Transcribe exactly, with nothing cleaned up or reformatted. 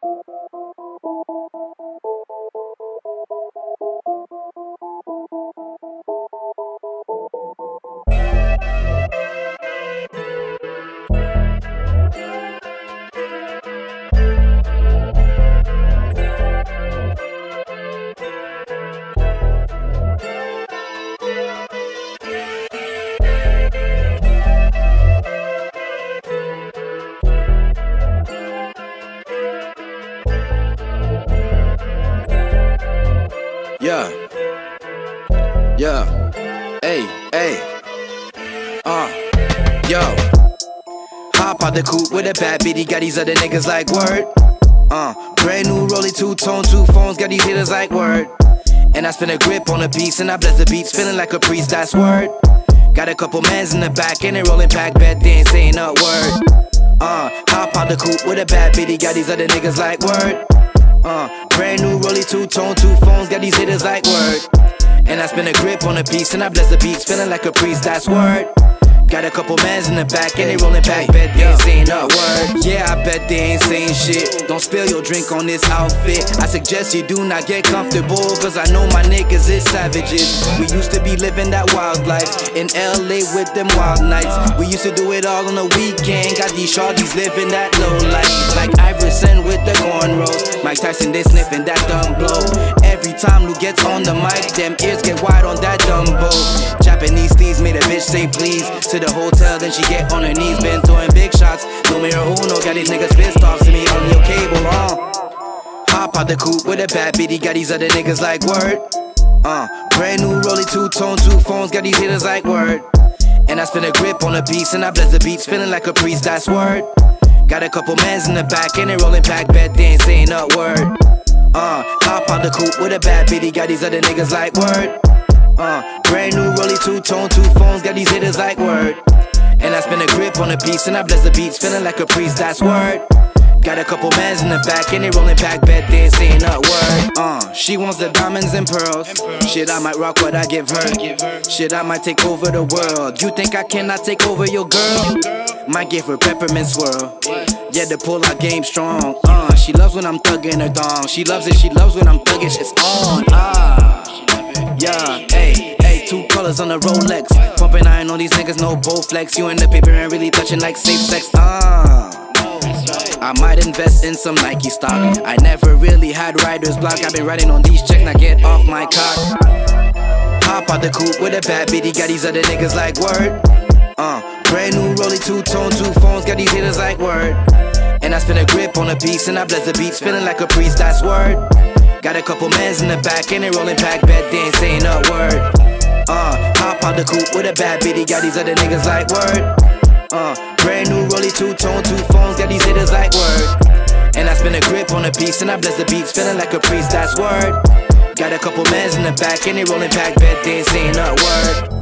Yeah, yeah, hey, hey, uh, yo. Hop out the coupe with a bad bitty, got these other niggas like word. Uh, brand new rollie, two-tone, two phones, got these hitters like word. And I spin a grip on a piece and I bless the beats, feeling like a priest, that's word. Got a couple mans in the back and they rolling pack, bet they ain't saying a word. Uh, hop out the coupe with a bad bitty, got these other niggas like word. Uh, brand new rollie, two-tone, two phones, got these hitters like word. And I spin a grip on a piece and I bless the beats, feeling like a priest, that's word. Got a couple mans in the back and they rolling back, bet they ain't saying a word. Yeah, I bet they ain't saying shit. Don't spill your drink on this outfit. I suggest you do not get comfortable, cause I know my niggas is savages. We used to be living that wild life in L A with them wild nights. We used to do it all on the weekend. Got these shorties living that low life, like Iverson with the cornrows, Mike Tyson, they sniffing that dumb blow. Every time Lou gets on the mic, them ears get wide on that Dumbo. Japanese steez made a bitch say please to the hotel, then she get on her knees. Been throwing big shots, numero uno, got these niggas pissed off. See me on your cable, uh hop out the coupe with a bad bitty, got these other niggas like word. Uh, brand new rollie, two-tone, two phones, got these hitters like word. And I spin a grip on a piece and I bless the beats, feeling like a priest, that's word. Got a couple mans in the back and they rolling back, bet they ain't saying a word. Uh, hop out the coupe with a bad bitty, got these other niggas like word. Uh, brand new rollie, two-tone, two phones, got these hitters like word. And I spin a grip on a piece and I bless the beats, feeling like a priest, that's word. Got a couple mans in the back and they rolling back, bet they ain't saying a word. Uh, she wants the diamonds and pearls. Shit, I might rock what I give her. Shit, I might take over the world. You think I cannot take over your girl? Might give her peppermint swirl. Yeah, the pull-out game strong. Uh, she loves when I'm thugging her dong. She loves it, she loves when I'm thugging, it's on. Ah, yeah, hey, hey, two colors on the Rolex. Pumping iron on these niggas, no Bowflex. You in the paper and really touching like safe sex. Ah, I might invest in some Nike stock. I never really had writer's block. I've been writing on these checks, now get off my cock. Hop out the coupe with a bad bitty, got these other niggas like word. Uh, brand new rollie, two-tone, two phones, got these hitters like word. And I spin a grip on a piece and I bless the beats, feeling like a priest, that's word. Got a couple mans in the back and they rolling back, bet they ain't saying a word. Uh, hop out the coupe with a bad bitty, got these other niggas like word. Uh, brand new rollie, two-tone, two phones, got these hitters like word. And I spin a grip on a piece and I bless the beats, feeling like a priest, that's word. Got a couple mans in the back and they rolling back, bet they ain't saying a word.